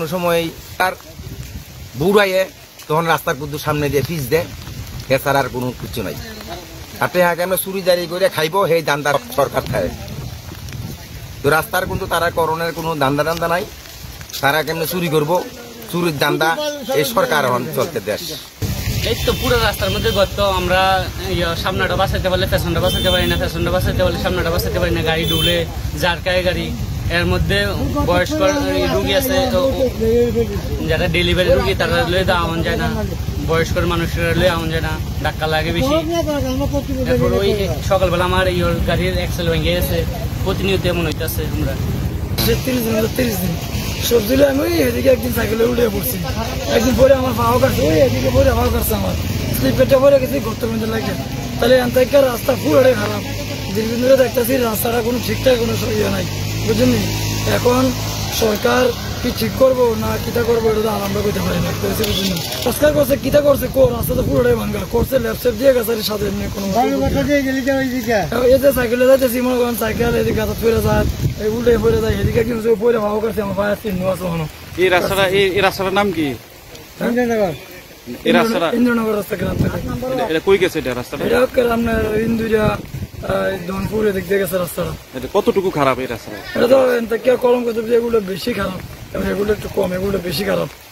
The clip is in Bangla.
কোনো সময় তার বুড়াইয়ে তখন রাস্তার কুদ্দু সামনে দিয়ে পিচ দেয়, এছাড়া আর কোনো কিছু নাই। আপনি হাকে আমরা চুরি জারি করে খাইব, সেই দান্দা সরকার খায়। তো রাস্তার কিন্তু তারা করণের কোনো দান্দা নাই, তারা কেমনে চুরি করবো, চুরির দান্দা এই সরকার এখন চলতে দেশ। এই তো পুরো রাস্তার মধ্যে গত আমরা সামনেটা বাঁচাইতে পারলে পেছনটা বাঁচাইতে পারি না, পেছনটা বাঁচাইতে পারলে সামনেটা বাঁচাইতে পারি না, গাড়ি ডুলে জারকায় গাড়ি। এর মধ্যে বয়স্ক রুগী আছে, যারা ডেলিভারি রুগী তারা লয়ে তো আমন যায় না, বয়স্ক মানুষেরা লয়ে আমন যায় না, ধাক্কা লাগে বেশি। তারপর ওই সকালবেলা আমার এই গাড়ির এক্সেল ভেঙে গেছে, প্রতিনিয়ত এমন হইতেছে। আমরা 30 দিন সবজি আমি এদিকে একদিন সাইকেলে উঠে পড়ছি, একদিন পরে আমার পাও কাটছে, ওই এদিকে পরে পাও কাটছে, আমার স্লিপেরটা পরে গেছি গর্ত মধ্যে লাগে। তাহলে এনতাকে রাস্তা পুরোটাই খারাপ, দীর্ঘদিন ধরে দেখতেছি রাস্তাটা কোনো ঠিকঠাক কোনো ইয়ে নাই, বুঝলি। এখন সরকার কি ঠিক করবো না কিতা করবো এটা তো আরম্ভ করতে পারি না, করেছে বুঝলি। সংস্কার করছে কিতা করছে, রাস্তা তো পুরোটাই ভাঙ্গা করছে, ল্যাপসেপ দিয়ে গেছে সাথে কোনো এই যে সাইকেলে যাইতেছি, মনে করেন সাইকেল এদিকে গাছ ফিরে যায়, উল্টে ফিরে যায়, এদিকে কিন্তু পরে ভাও করছে, আমার পায়ে চিহ্ন আছে। এই রাস্তাটার নাম কি? ইন্দ্রনগর রাস্তা গ্রাম থেকে। এটা কই গেছে এটা রাস্তাটা? এটা আপনার ইন্দুরিয়া ধনপুর এদিক দিয়ে গেছে রাস্তাটা। এটা কতটুকু খারাপ এই রাস্তাটা? এটা তো কলম করতে এগুলো বেশি খারাপ, এগুলো একটু কম, এগুলো বেশি খারাপ।